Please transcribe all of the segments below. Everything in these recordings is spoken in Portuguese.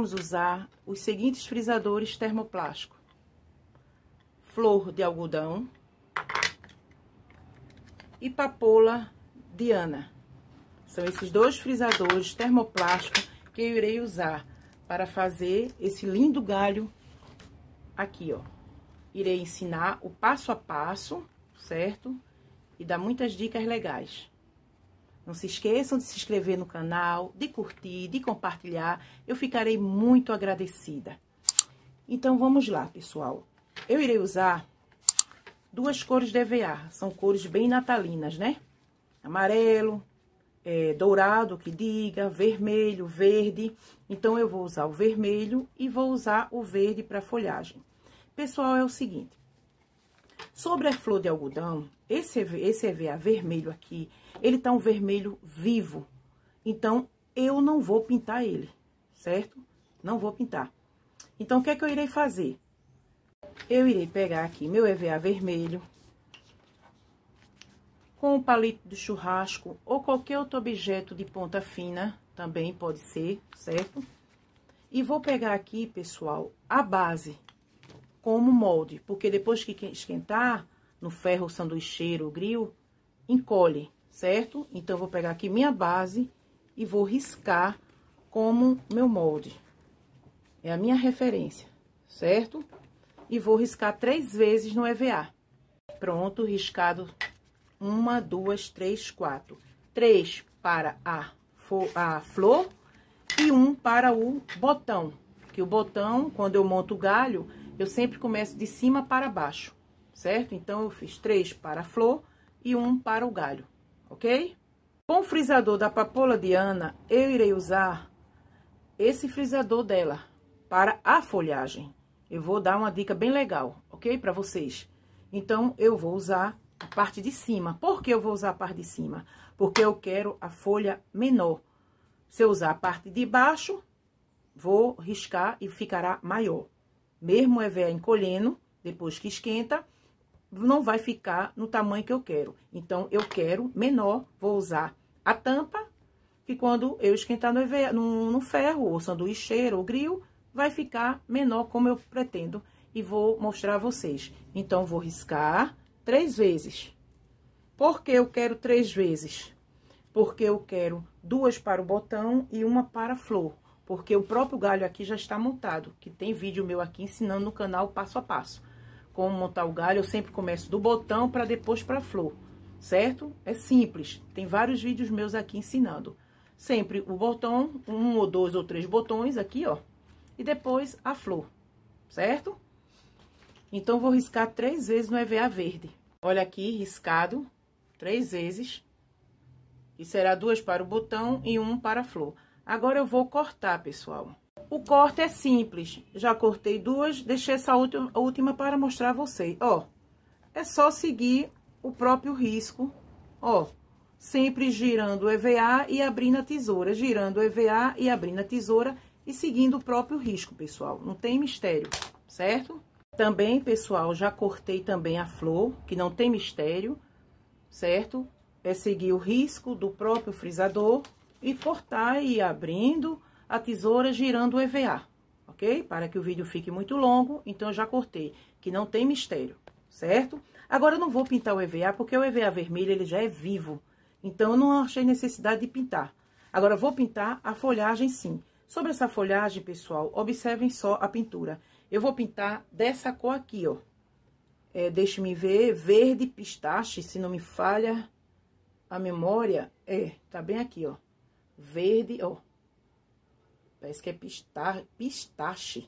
iremos usar os seguintes frisadores termoplásticos: Flor de Algodão e Papoula Diana. São esses dois frisadores termoplásticos que eu irei usar para fazer esse lindo galho aqui, ó. Irei ensinar o passo a passo, certo? E dar muitas dicas legais. Não se esqueçam de se inscrever no canal, de curtir, de compartilhar. Eu ficarei muito agradecida. Então, vamos lá, pessoal. Eu irei usar duas cores de EVA. São cores bem natalinas, né? Amarelo, dourado, que diga, vermelho, verde. Então, eu vou usar o vermelho e vou usar o verde para folhagem. Pessoal, é o seguinte. Sobre a flor de algodão, esse EVA vermelho aqui, ele tá um vermelho vivo. Então, eu não vou pintar ele, certo? Não vou pintar. Então, o que é que eu irei fazer? Eu irei pegar aqui meu EVA vermelho, com o palito de churrasco ou qualquer outro objeto de ponta fina, também pode ser, certo? E vou pegar aqui, pessoal, a base como molde, porque depois que esquentar no ferro sanduicheiro, o grill, encolhe, certo? Então, vou pegar aqui minha base e vou riscar como meu molde. É a minha referência, certo? E vou riscar 3 vezes no EVA. Pronto, riscado. 1, 2, 3, 4. 3 para a flor e 1 para o botão. Que o botão, quando eu monto o galho, eu sempre começo de cima para baixo, certo? Então, eu fiz 3 para a flor e 1 para o galho, ok? Com o frisador da Papoula Diana, eu irei usar esse frisador dela para a folhagem. Eu vou dar uma dica bem legal, ok? Para vocês. Então, eu vou usar a parte de cima. Por que eu vou usar a parte de cima? Porque eu quero a folha menor. Se eu usar a parte de baixo, vou riscar e ficará maior. Mesmo o EVA encolhendo, depois que esquenta, não vai ficar no tamanho que eu quero. Então, eu quero menor, vou usar a tampa, que quando eu esquentar no EVA, no ferro, ou sanduicheiro, ou grill, vai ficar menor como eu pretendo. E vou mostrar a vocês. Então, vou riscar 3 vezes. Por que eu quero 3 vezes? Porque eu quero 2 para o botão e 1 para a flor. Porque o próprio galho aqui já está montado, que tem vídeo meu aqui ensinando no canal passo a passo. Como montar o galho, eu sempre começo do botão para depois para a flor, certo? É simples, tem vários vídeos meus aqui ensinando. Sempre o botão, 1 ou 2 ou 3 botões aqui, ó. E depois a flor, certo? Então, vou riscar 3 vezes no EVA verde. Olha aqui, riscado 3 vezes. E será 2 para o botão e 1 para a flor. Agora, eu vou cortar, pessoal. O corte é simples. Já cortei 2, deixei essa última para mostrar a vocês. Ó, é só seguir o próprio risco, ó. Sempre girando o EVA e abrindo a tesoura. Girando o EVA e abrindo a tesoura e seguindo o próprio risco, pessoal. Não tem mistério, certo? Também, pessoal, já cortei também a flor, que não tem mistério, certo? É seguir o risco do próprio frisador e cortar e ir abrindo a tesoura, girando o EVA, ok? Para que o vídeo fique muito longo, então eu já cortei, que não tem mistério, certo? Agora eu não vou pintar o EVA, porque o EVA vermelho, ele já é vivo, então eu não achei necessidade de pintar. Agora eu vou pintar a folhagem sim. Sobre essa folhagem, pessoal, observem só a pintura. Eu vou pintar dessa cor aqui, ó. Deixe-me ver, verde pistache, se não me falha a memória. Tá bem aqui, ó. Verde, ó. Parece que é pistache.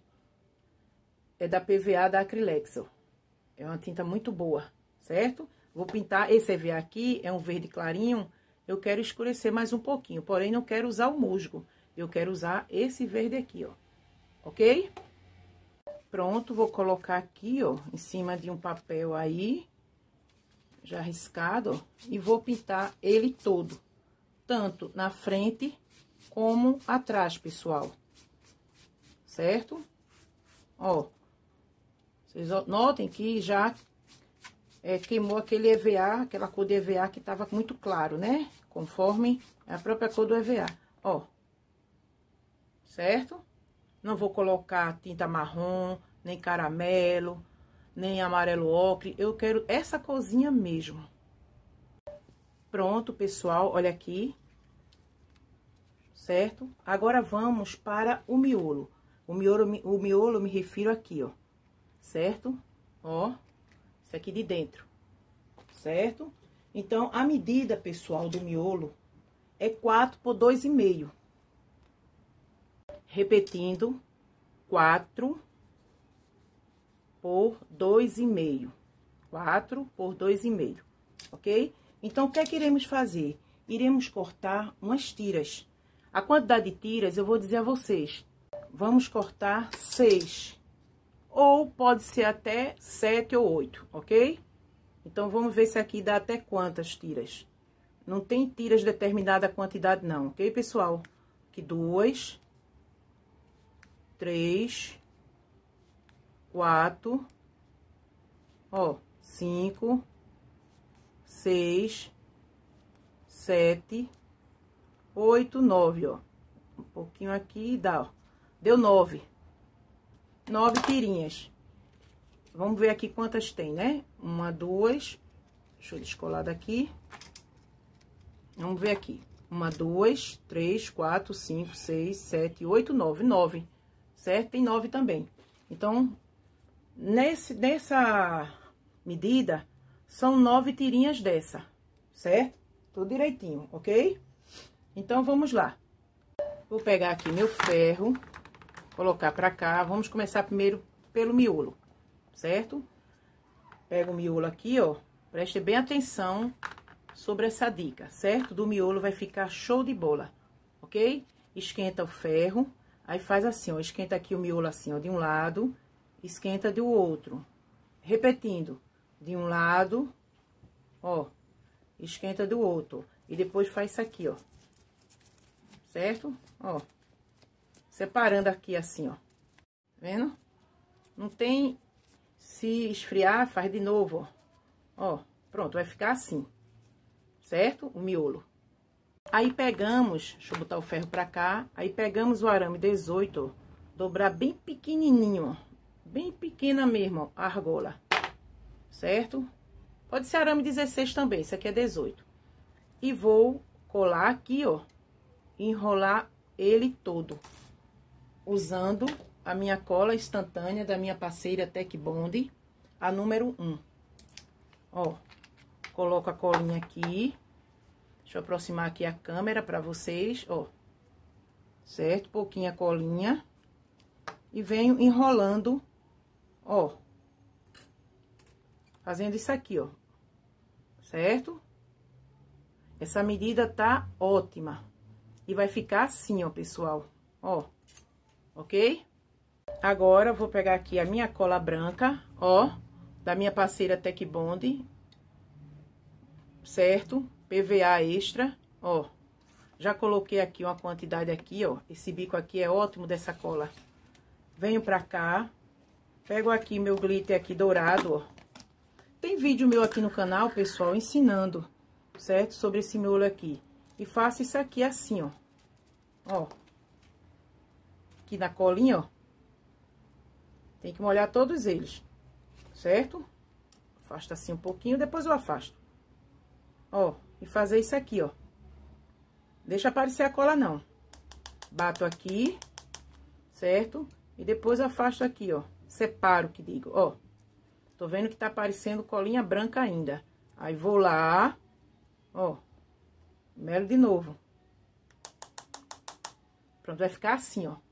É da PVA da Acrylex, ó. É uma tinta muito boa, certo? Vou pintar esse EVA aqui, é um verde clarinho. Eu quero escurecer mais um pouquinho, porém não quero usar o musgo. Eu quero usar esse verde aqui, ó. Ok? Pronto, vou colocar aqui, ó, em cima de um papel aí, já riscado, ó, e vou pintar ele todo, tanto na frente como atrás, pessoal, certo? Ó, vocês notem que já queimou aquele EVA, aquela cor de EVA que tava muito claro, né? Conforme a própria cor do EVA, ó, certo? Não vou colocar tinta marrom, nem caramelo, nem amarelo ocre. Eu quero essa corzinha mesmo. Pronto, pessoal, olha aqui. Certo? Agora vamos para o miolo. O miolo eu me refiro aqui, ó. Certo? Ó, isso aqui de dentro. Certo? Então, a medida, pessoal, do miolo é 4 por 2,5. Repetindo, 4 por 2,5. 4 por 2,5, ok? Então, o que é que iremos fazer? Iremos cortar umas tiras. A quantidade de tiras eu vou dizer a vocês. Vamos cortar 6. Ou pode ser até 7 ou 8, ok? Então, vamos ver se aqui dá até quantas tiras. Não tem tiras determinada a quantidade, não, ok, pessoal? Aqui 2, 3, 4, ó, 5, 6, 7, 8, 9, ó. Um pouquinho aqui dá, ó. Deu 9. 9 tirinhas. Vamos ver aqui quantas tem, né? 1, 2. Deixa eu descolar daqui. Vamos ver aqui. 1, 2, 3, 4, 5, 6, 7, 8, 9. 9. Certo? Tem 9 também. Então, nessa medida, são 9 tirinhas dessa. Certo? Tudo direitinho, ok? Então, vamos lá. Vou pegar aqui meu ferro, colocar pra cá. Vamos começar primeiro pelo miolo, certo? Pega o miolo aqui, ó. Preste bem atenção sobre essa dica, certo? Do miolo vai ficar show de bola, ok? Esquenta o ferro, aí faz assim, ó. Esquenta aqui o miolo assim, ó, de um lado, esquenta do outro. Repetindo, de um lado, ó, esquenta do outro. E depois faz isso aqui, ó. Certo? Ó. Separando aqui assim, ó. Vendo? Não tem... Se esfriar, faz de novo, ó. Ó, pronto, vai ficar assim. Certo? O miolo. Aí pegamos... Deixa eu botar o ferro pra cá. Aí pegamos o arame 18, ó. Dobrar bem pequenininho, ó. Bem pequena mesmo, ó, a argola. Certo? Pode ser arame 16 também, isso aqui é 18. E vou colar aqui, ó. Enrolar ele todo, usando a minha cola instantânea da minha parceira Tec Bond, a número 1. Ó, coloco a colinha aqui. Deixa eu aproximar aqui a câmera pra vocês, ó. Certo? Pouquinha colinha. E venho enrolando, ó. Fazendo isso aqui, ó. Certo? Essa medida tá ótima. E vai ficar assim, ó, pessoal. Ó, ok? Agora, vou pegar aqui a minha cola branca, ó, da minha parceira Tec Bond. Certo? PVA extra, ó. Já coloquei aqui uma quantidade aqui, ó. Esse bico aqui é ótimo dessa cola. Venho pra cá. Pego aqui meu glitter aqui dourado, ó. Tem vídeo meu aqui no canal, pessoal, ensinando, certo? Sobre esse miolo aqui. E faço isso aqui assim, ó. Ó. Aqui na colinha, ó. Tem que molhar todos eles. Certo? Afasta assim um pouquinho, depois eu afasto. Ó. E fazer isso aqui, ó. Deixa aparecer a cola, não. Bato aqui. Certo? E depois afasto aqui, ó. Separo, que digo, ó. Tô vendo que tá aparecendo colinha branca ainda. Aí, vou lá. Ó. Melo de novo. Pronto, vai ficar assim, ó.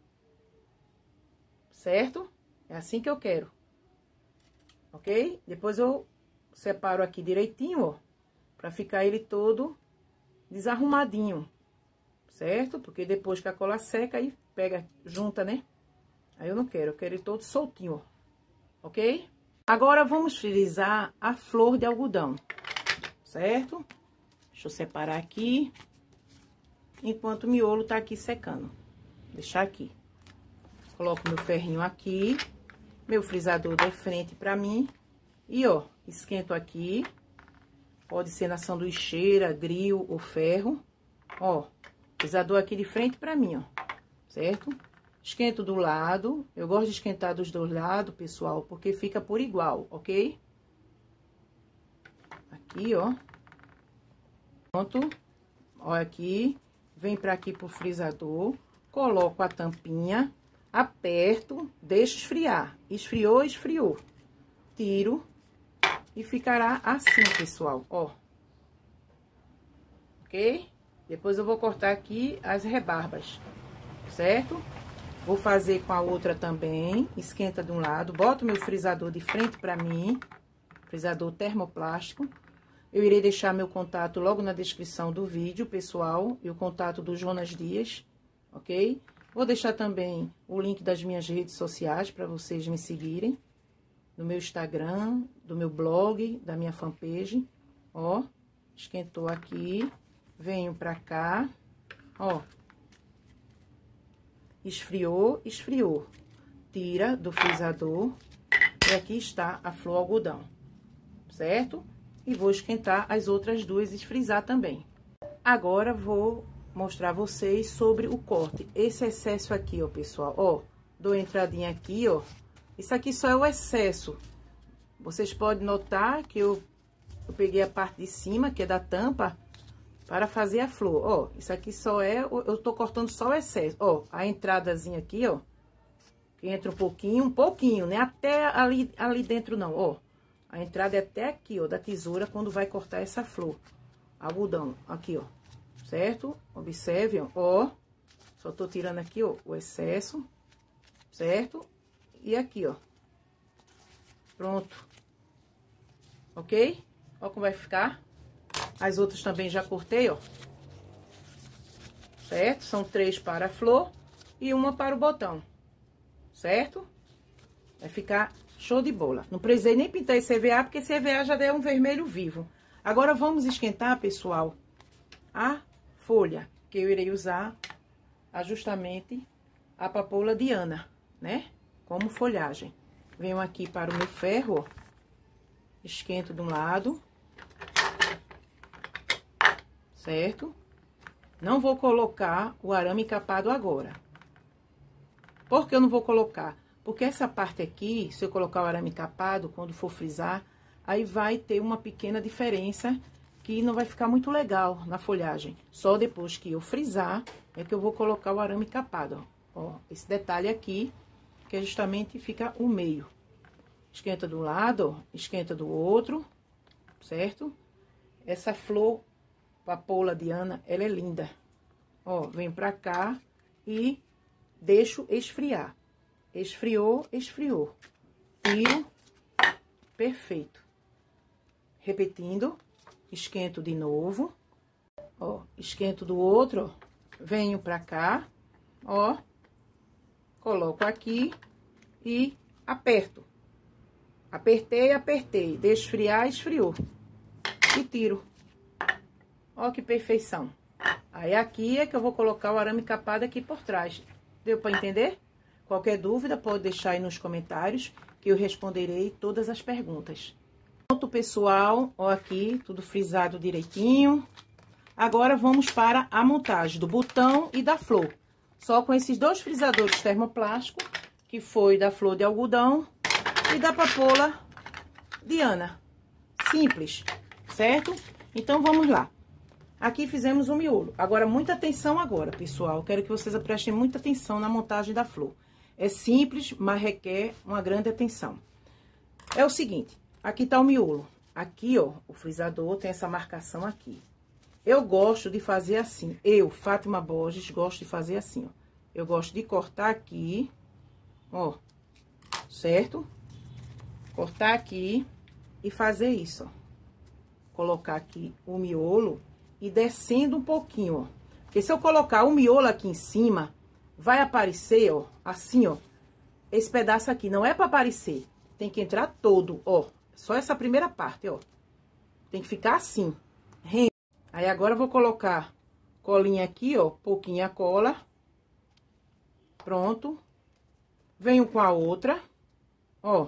Certo? É assim que eu quero. Ok? Depois eu separo aqui direitinho, ó. Pra ficar ele todo desarrumadinho. Certo? Porque depois que a cola seca, aí pega, junta, né? Aí eu não quero, eu quero ele todo soltinho, ó. Ok? Agora, vamos frisar a flor de algodão. Certo? Deixa eu separar aqui. Enquanto o miolo tá aqui secando. Deixar aqui. Coloco meu ferrinho aqui. Meu frisador de frente pra mim. E, ó, esquento aqui. Pode ser na sanduicheira, grill ou ferro. Ó, frisador aqui de frente pra mim, ó. Certo? Esquento do lado. Eu gosto de esquentar dos dois lados, pessoal, porque fica por igual, ok? Aqui, ó. Pronto. Olha aqui. Vem pra aqui pro frisador. Coloco a tampinha. Aperto. Deixo esfriar. Esfriou, esfriou. Tiro. E ficará assim, pessoal, ó. Ok? Depois eu vou cortar aqui as rebarbas, certo? Vou fazer com a outra também. Esquenta de um lado. Boto meu frisador de frente pra mim. Frisador termoplástico. Eu irei deixar meu contato logo na descrição do vídeo, pessoal. E o contato do Jonas Dias, ok? Vou deixar também o link das minhas redes sociais para vocês me seguirem. Do meu Instagram, do meu blog, da minha fanpage. Ó, esquentou aqui. Venho pra cá, ó. Esfriou, esfriou. Tira do frisador. E aqui está a flor algodão, certo? E vou esquentar as outras duas e esfrizar também. Agora, vou mostrar a vocês sobre o corte. Esse excesso aqui, ó, pessoal, ó. Dou entradinha aqui, ó. Isso aqui só é o excesso. Vocês podem notar que eu peguei a parte de cima, que é da tampa, para fazer a flor. Ó, isso aqui só é... Eu tô cortando só o excesso. Ó, a entradazinha aqui, ó. Que entra um pouquinho, né? Até ali dentro não, ó. A entrada é até aqui, ó, da tesoura, quando vai cortar essa flor. Algodão, aqui, ó. Certo? Observe, ó. Só tô tirando aqui, ó, o excesso. Certo? E aqui, ó. Pronto. Ok? Ó como vai ficar. As outras também já cortei, ó. Certo? São 3 para a flor e uma para o botão. Certo? Vai ficar show de bola. Não precisei nem pintar esse EVA, porque esse EVA já deu um vermelho vivo. Agora, vamos esquentar, pessoal, a folha, que eu irei usar justamente a papoula Diana, né? Como folhagem. Venho aqui para o meu ferro, ó. Esquento de um lado. Certo? Não vou colocar o arame capado agora. Por que eu não vou colocar? Porque essa parte aqui, se eu colocar o arame capado, quando for frisar, aí vai ter uma pequena diferença que não vai ficar muito legal na folhagem. Só depois que eu frisar, é que eu vou colocar o arame capado, ó. Esse detalhe aqui, que é justamente fica o meio. Esquenta do lado, ó, esquenta do outro, certo? Essa flor papoula Diana, ela é linda. Ó, vem pra cá e deixo esfriar. Esfriou, esfriou. Tiro. Perfeito. Repetindo. Esquento de novo. Ó, esquento do outro, ó. Venho pra cá, ó. Coloco aqui e aperto. Apertei, apertei. Deixo esfriar, esfriou. E tiro. Ó que perfeição. Aí, aqui é que eu vou colocar o arame capado aqui por trás. Deu pra entender? Qualquer dúvida, pode deixar aí nos comentários, que eu responderei todas as perguntas. Pronto, pessoal. Ó, aqui, tudo frisado direitinho. Agora, vamos para a montagem do botão e da flor. Só com esses 2 frisadores termoplásticos, que foi da flor de algodão e da papoula Diana. Simples, certo? Então, vamos lá. Aqui fizemos o miolo. Agora, muita atenção agora, pessoal. Quero que vocês prestem muita atenção na montagem da flor. É simples, mas requer uma grande atenção. É o seguinte, aqui tá o miolo. Aqui, ó, o frisador tem essa marcação aqui. Eu gosto de fazer assim. Eu, Fátima Borges, gosto de fazer assim, ó. Eu gosto de cortar aqui, ó, certo? Cortar aqui e fazer isso, ó. Colocar aqui o miolo e descendo um pouquinho, ó. Porque se eu colocar o miolo aqui em cima, vai aparecer, ó, assim, ó. Esse pedaço aqui não é pra aparecer. Tem que entrar todo, ó. Só essa primeira parte, ó. Tem que ficar assim. Aí, agora eu vou colocar colinha aqui, ó. Pouquinha cola. Pronto. Venho com a outra, ó.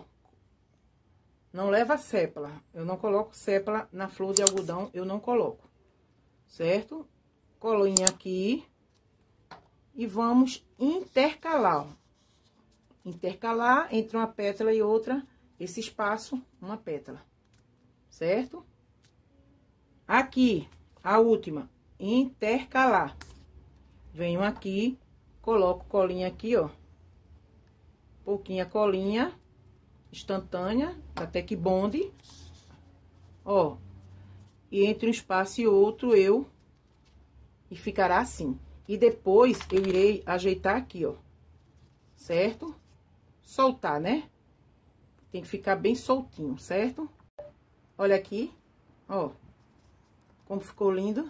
Não leva sépala. Eu não coloco sépala na flor de algodão, eu não coloco. Certo? Colinha aqui. e vamos intercalar, ó. Intercalar entre uma pétala e outra, esse espaço, uma pétala, certo? Aqui, a última, intercalar. Venho aqui, coloco colinha aqui, ó. Pouquinha colinha instantânea, da Tec Bond, ó. E entre um espaço e outro e ficará assim. E depois eu irei ajeitar aqui, ó, certo? Soltar, né? Tem que ficar bem soltinho, certo? Olha aqui, ó, como ficou lindo.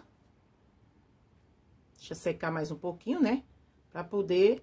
Deixa secar mais um pouquinho, né? Pra poder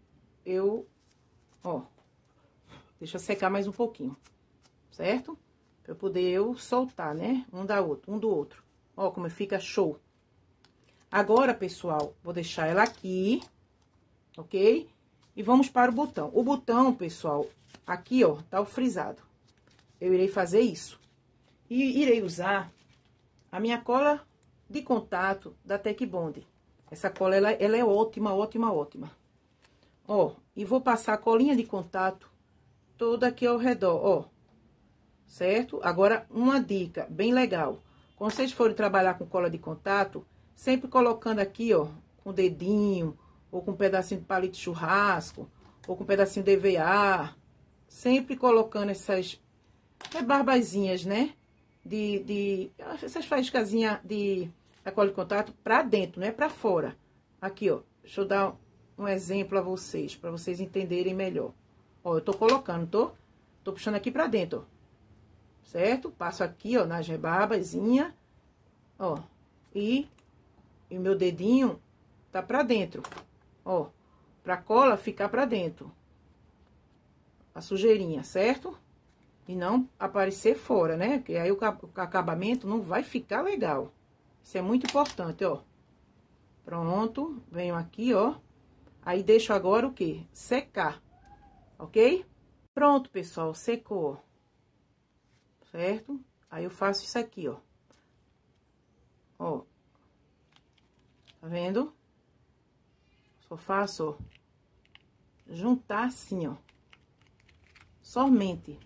ó, deixa secar mais um pouquinho, certo? Pra poder soltar, né? Um do outro. Ó, como fica show. Agora, pessoal, vou deixar ela aqui, ok? E vamos para o botão. O botão, pessoal, aqui, ó, tá o frisado. Eu irei fazer isso. E irei usar a minha cola de contato da Tec Bond. Essa cola, ela é ótima, ótima, ótima. Ó, e vou passar a colinha de contato toda aqui ao redor, ó. Certo? Agora, uma dica bem legal. Quando vocês forem trabalhar com cola de contato, sempre colocando aqui, ó, com o dedinho, ou com um pedacinho de palito de churrasco, ou com um pedacinho de EVA. Sempre colocando essas rebarbazinhas, né? Essas faíscazinhas da cola de contato pra dentro, não é pra fora. Aqui, ó. Deixa eu dar um exemplo a vocês, pra vocês entenderem melhor. Ó, eu tô colocando, tô puxando aqui pra dentro, ó. Certo? Passo aqui, ó, nas rebarbazinhas, ó. E o meu dedinho tá pra dentro, ó. Pra cola ficar pra dentro. A sujeirinha, certo? E não aparecer fora, né? Porque aí o acabamento não vai ficar legal. Isso é muito importante, ó. Pronto. Venho aqui, ó. Aí deixo agora o quê? Secar, ok? Pronto, pessoal, secou, certo? Aí eu faço isso aqui, ó. Ó. Tá vendo? Só faço, ó. Juntar assim, ó. Somente.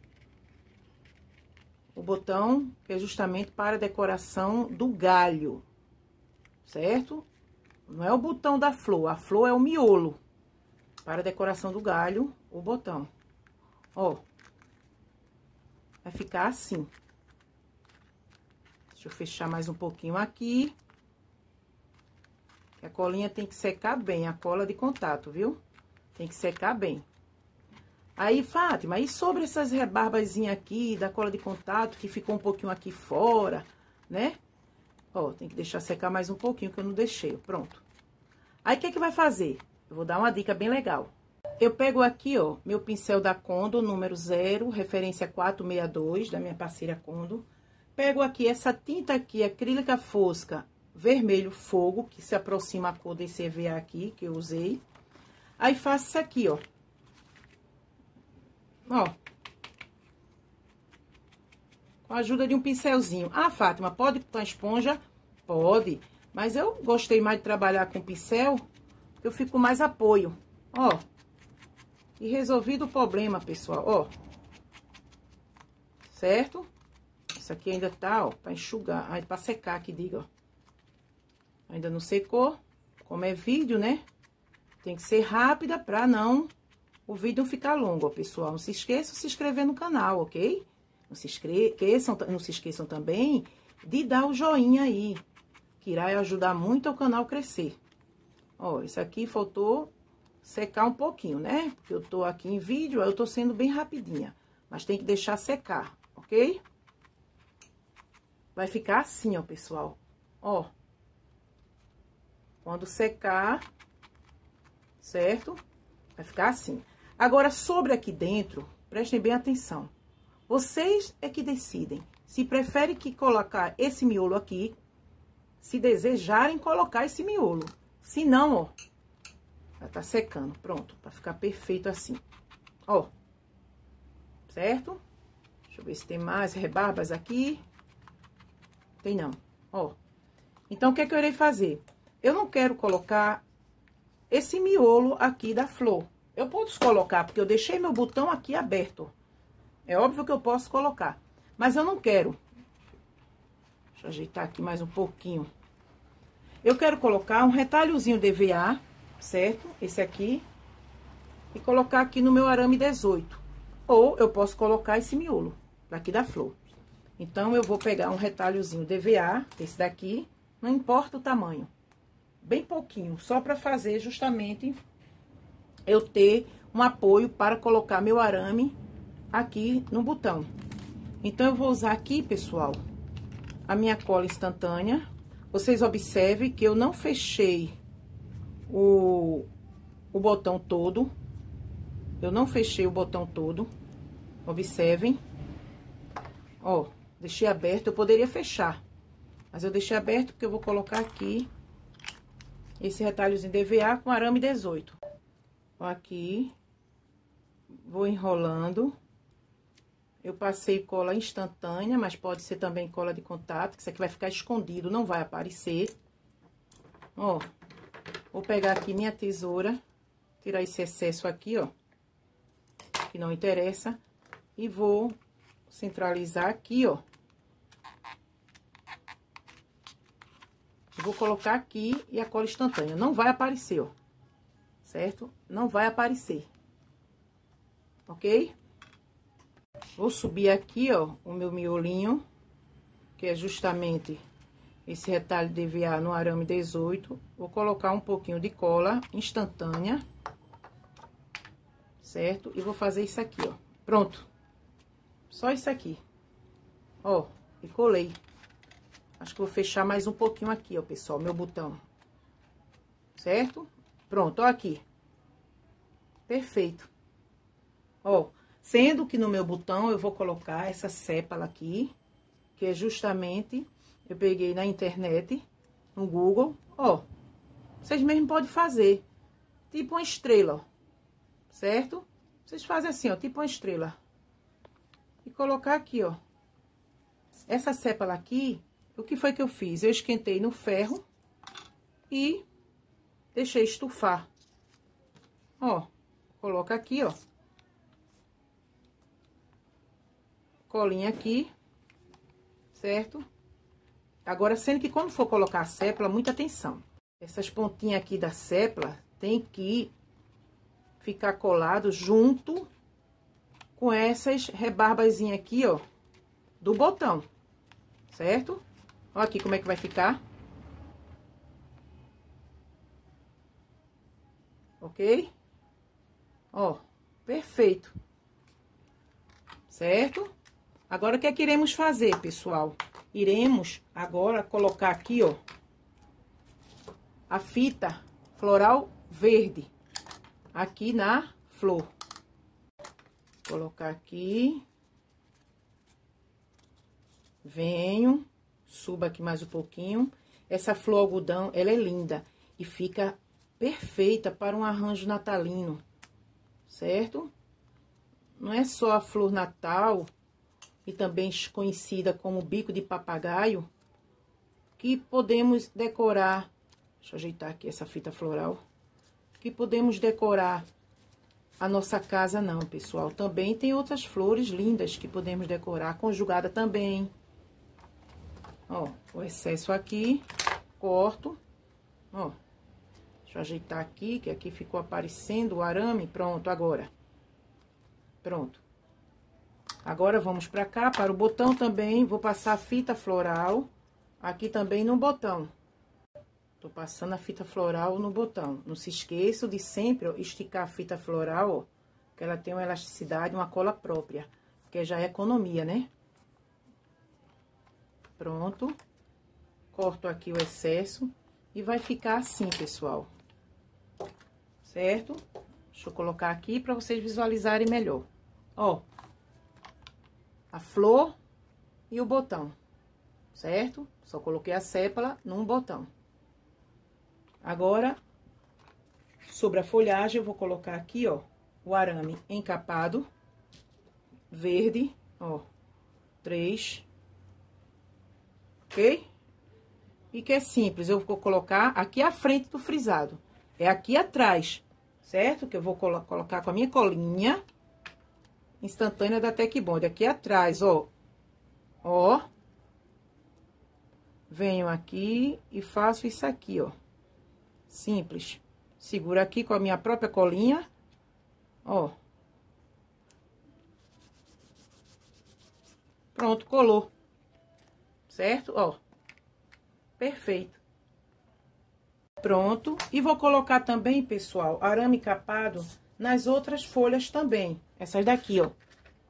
O botão, que é justamente para a decoração do galho, certo? Não é o botão da flor, a flor é o miolo. Para a decoração do galho, o botão. Ó. Vai ficar assim. Deixa eu fechar mais um pouquinho aqui. A colinha tem que secar bem, a cola de contato, viu? Tem que secar bem. Aí, Fátima, e sobre essas rebarbazinhas aqui da cola de contato, que ficou um pouquinho aqui fora, né? Ó, tem que deixar secar mais um pouquinho, que eu não deixei, pronto. Aí, o que que vai fazer? Eu vou dar uma dica bem legal. Eu pego aqui, ó, meu pincel da Condo, número 0, referência 462, da minha parceira Condo. Pego aqui essa tinta aqui, acrílica fosca, vermelho fogo, que se aproxima a cor desse EVA aqui, que eu usei. Aí, faço isso aqui, ó. Ó. Com a ajuda de um pincelzinho. Ah, Fátima, pode com a esponja? Pode. Mas eu gostei mais de trabalhar com pincel, porque eu fico com mais apoio. Ó. E resolvido o problema, pessoal, ó. Certo? Isso aqui ainda tá, ó, pra enxugar, pra secar, que diga, ó. Ainda não secou. Como é vídeo, né? Tem que ser rápida pra não... o vídeo não ficar longo, ó, pessoal. Não se esqueçam de se inscrever no canal, ok? Não se esqueçam também de dar o joinha aí, que irá ajudar muito o canal a crescer. Ó, isso aqui faltou secar um pouquinho, né? Porque eu tô aqui em vídeo, eu tô sendo bem rapidinha. Mas tem que deixar secar, ok? Vai ficar assim, ó, pessoal. Ó. Quando secar, certo? Vai ficar assim. Agora, sobre aqui dentro, prestem bem atenção. Vocês é que decidem se preferem que colocar esse miolo aqui, se desejarem colocar esse miolo. Se não, ó, já tá secando, pronto, pra ficar perfeito assim. Ó, certo? Deixa eu ver se tem mais rebarbas aqui. Tem não, ó. Então, o que é que eu irei fazer? Eu não quero colocar esse miolo aqui da flor. Eu posso colocar, porque eu deixei meu botão aqui aberto. É óbvio que eu posso colocar, mas eu não quero. Deixa eu ajeitar aqui mais um pouquinho. Eu quero colocar um retalhozinho de EVA, certo? Esse aqui. E colocar aqui no meu arame 18. Ou eu posso colocar esse miolo daqui da flor. Então, eu vou pegar um retalhozinho de EVA, esse daqui, não importa o tamanho. Bem pouquinho, só para fazer justamente eu ter um apoio para colocar meu arame aqui no botão. Então, eu vou usar aqui, pessoal, a minha cola instantânea. Vocês observem que eu não fechei o botão todo. Eu não fechei o botão todo. Observem. Ó, deixei aberto. Eu poderia fechar, mas eu deixei aberto porque eu vou colocar aqui esse retalhozinho de EVA com arame 18. Ó, aqui. Vou enrolando. Eu passei cola instantânea, mas pode ser também cola de contato, que isso aqui vai ficar escondido, não vai aparecer. Ó, vou pegar aqui minha tesoura, tirar esse excesso aqui, ó, que não interessa, e vou centralizar aqui, ó. Vou colocar aqui e a cola instantânea, não vai aparecer, ó, certo? Não vai aparecer, ok? Vou subir aqui, ó, o meu miolinho, que é justamente esse retalho de EVA no arame 18. Vou colocar um pouquinho de cola instantânea, certo? E vou fazer isso aqui, ó. Pronto. Só isso aqui. Ó, e colei. Acho que vou fechar mais um pouquinho aqui, ó, pessoal, meu botão. Certo? Pronto, ó aqui. Perfeito. Ó. Sendo que no meu botão eu vou colocar essa sépala aqui, que é justamente, eu peguei na internet, no Google, ó. Vocês mesmo podem fazer, tipo uma estrela, ó, certo? Vocês fazem assim, ó, tipo uma estrela. E colocar aqui, ó. Essa sépala aqui, o que foi que eu fiz? Eu esquentei no ferro e deixei estufar. Ó, coloca aqui, ó. Colinha aqui, certo? Agora, sendo que quando for colocar a sépala, muita atenção. Essas pontinhas aqui da sépala tem que ficar colado junto com essas rebarbazinhas aqui, ó, do botão, certo? Ó aqui como é que vai ficar. Ok? Ó, perfeito. Certo? Agora, o que é que iremos fazer, pessoal? Iremos agora colocar aqui, ó, a fita floral verde, aqui na flor. Colocar aqui. Venho, suba aqui mais um pouquinho. Essa flor algodão, ela é linda e fica perfeita para um arranjo natalino, certo? Não é só a flor natal, e também conhecida como bico de papagaio, que podemos decorar. Deixa eu ajeitar aqui essa fita floral. Que podemos decorar a nossa casa, não, pessoal. Também tem outras flores lindas que podemos decorar, conjugada também. Ó, o excesso aqui, corto. Ó, deixa eu ajeitar aqui, que aqui ficou aparecendo o arame. Pronto, agora. Pronto. Agora, vamos pra cá, para o botão também, vou passar a fita floral aqui também no botão. Tô passando a fita floral no botão. Não se esqueça de sempre, ó, esticar a fita floral, ó, que ela tem uma elasticidade, uma cola própria, que já é economia, né? Pronto. Corto aqui o excesso e vai ficar assim, pessoal. Certo? Deixa eu colocar aqui para vocês visualizarem melhor. Ó, a flor e o botão, certo? Só coloquei a sépala num botão. Agora, sobre a folhagem, eu vou colocar aqui, ó, o arame encapado, verde, ó, 3, ok? E que é simples, eu vou colocar aqui à frente do frisado. é aqui atrás, certo? Que eu vou colocar com a minha colinha instantânea da Tec Bond. Aqui atrás, ó. Ó. Venho aqui e faço isso aqui, ó. Simples. Seguro aqui com a minha própria colinha, ó. Pronto, colou. Certo? Ó. Perfeito. Pronto. E vou colocar também, pessoal, arame capado nas outras folhas também. Essas daqui, ó.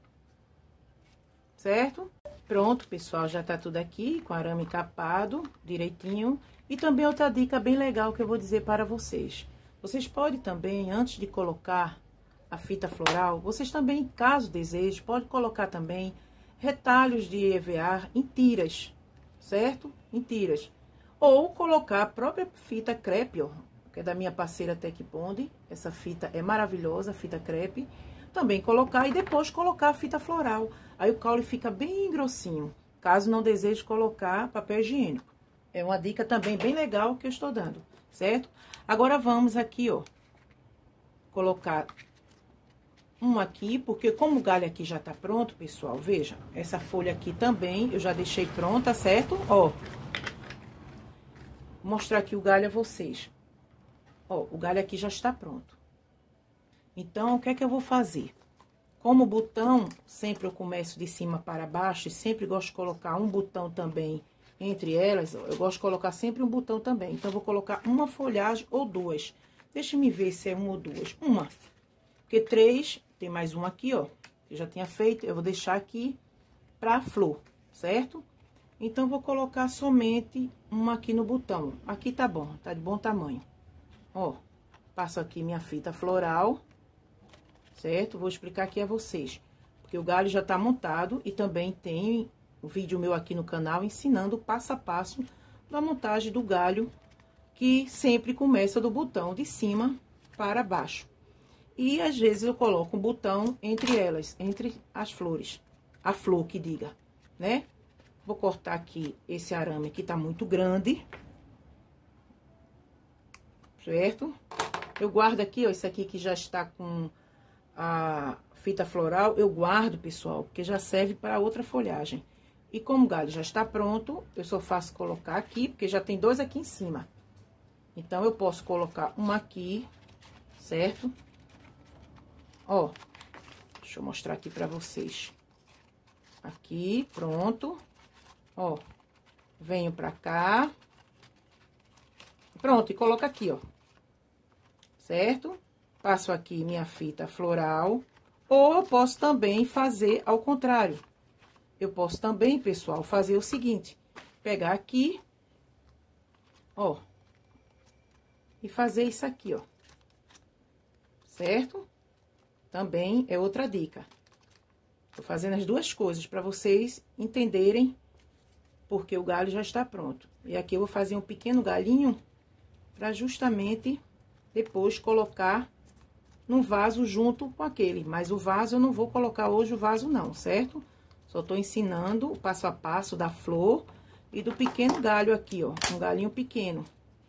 Certo? Pronto, pessoal, já tá tudo aqui com arame capado direitinho. E também outra dica bem legal que eu vou dizer para vocês. Vocês podem também, antes de colocar a fita floral, vocês também, caso desejem, podem colocar também retalhos de EVA em tiras, certo? Em tiras. Ou colocar a própria fita crepe, ó, que é da minha parceira Tec Bond. Essa fita é maravilhosa, fita crepe. Também colocar e depois colocar a fita floral. Aí o caule fica bem grossinho, caso não deseje colocar papel higiênico. É uma dica também bem legal que eu estou dando, certo? Agora vamos aqui, ó, colocar um aqui, porque como o galho aqui já tá pronto, pessoal, veja, essa folha aqui também eu já deixei pronta, certo? Ó, vou mostrar aqui o galho a vocês. Ó, o galho aqui já está pronto. Então, o que é que eu vou fazer? Como o botão, sempre eu começo de cima para baixo, e sempre gosto de colocar um botão também entre elas, ó, eu gosto de colocar sempre um botão também. Então, eu vou colocar uma folhagem ou duas. Deixa-me ver se é uma ou duas. Uma, porque três, tem mais uma aqui, ó, que eu já tinha feito, eu vou deixar aqui pra flor, certo? Então, eu vou colocar somente uma aqui no botão. Aqui tá bom, tá de bom tamanho. Ó, passo aqui minha fita floral, certo? Vou explicar aqui a vocês, porque o galho já tá montado e também tem um vídeo meu aqui no canal ensinando o passo a passo da montagem do galho, que sempre começa do botão de cima para baixo. E às vezes eu coloco um botão entre elas, entre as flores, a flor que diga, né? Vou cortar aqui esse arame que tá muito grande, certo? Eu guardo aqui, ó, esse aqui que já está com a fita floral, eu guardo, pessoal, porque já serve para outra folhagem. E como o galho já está pronto, eu só faço colocar aqui, porque já tem dois aqui em cima. Então, eu posso colocar uma aqui, certo? Ó, deixa eu mostrar aqui pra vocês. Aqui, pronto. Ó, venho pra cá. Pronto, e coloco aqui, ó. Certo? Passo aqui minha fita floral. Ou eu posso também fazer ao contrário. Eu posso também, pessoal, fazer o seguinte. Pegar aqui, ó. E fazer isso aqui, ó. Certo? Também é outra dica. Tô fazendo as duas coisas para vocês entenderem, porque o galho já está pronto. E aqui eu vou fazer um pequeno galinho para justamente depois colocar num vaso junto com aquele. Mas o vaso eu não vou colocar hoje o vaso não, certo? Só tô ensinando o passo a passo da flor e do pequeno galho aqui, ó. Um galinho pequeno.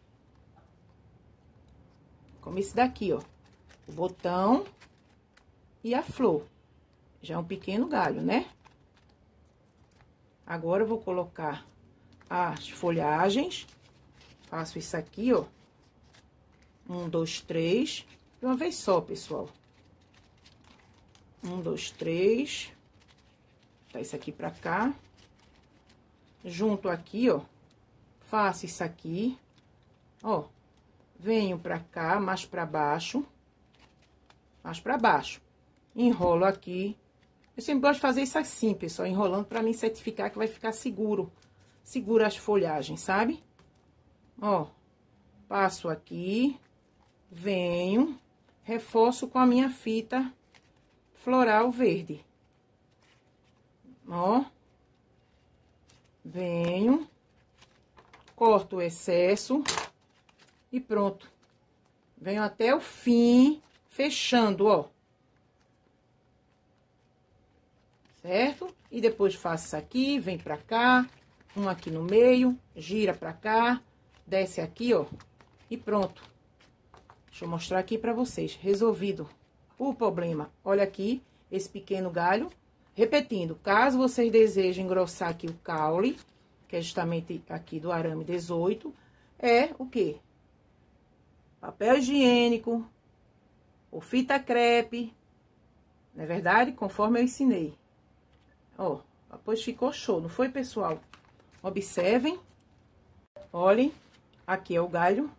Como esse daqui, ó. O botão e a flor. Já é um pequeno galho, né? Agora, eu vou colocar as folhagens. Faço isso aqui, ó. 1, 2, 3. De uma vez só, pessoal. 1, 2, 3. Tá isso aqui pra cá. Junto aqui, ó. Faço isso aqui. Ó. Venho pra cá, mais pra baixo. Mais pra baixo. Enrolo aqui. Eu sempre gosto de fazer isso assim, pessoal. Enrolando pra mim certificar que vai ficar seguro. Segura as folhagens, sabe? Ó. Passo aqui. Venho. Reforço com a minha fita floral verde. Ó. Venho. Corto o excesso. E pronto. Venho até o fim, fechando, ó. Certo? E depois faço isso aqui, vem pra cá, um aqui no meio, gira pra cá, desce aqui, ó. E pronto. Deixa eu mostrar aqui pra vocês. Resolvido o problema. Olha aqui, esse pequeno galho. Repetindo, caso vocês desejem engrossar aqui o caule, que é justamente aqui do arame 18, é o quê? Papel higiênico, ou fita crepe, não é verdade? Conforme eu ensinei. Ó, depois ficou show, não foi, pessoal? Observem. Olhem, aqui é o galho.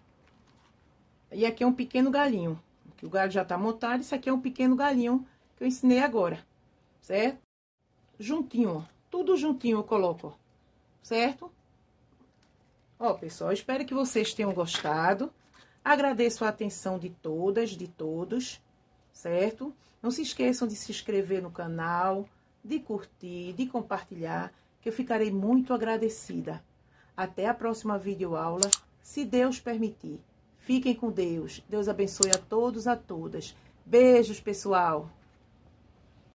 E aqui é um pequeno galinho. Aqui o galho já tá montado, isso aqui é um pequeno galinho que eu ensinei agora, certo? Juntinho, ó, tudo juntinho eu coloco, ó, certo? Ó, pessoal, espero que vocês tenham gostado. Agradeço a atenção de todas, de todos, certo? Não se esqueçam de se inscrever no canal, de curtir, de compartilhar, que eu ficarei muito agradecida. Até a próxima videoaula, se Deus permitir. Fiquem com Deus. Deus abençoe a todos, a todas. Beijos, pessoal!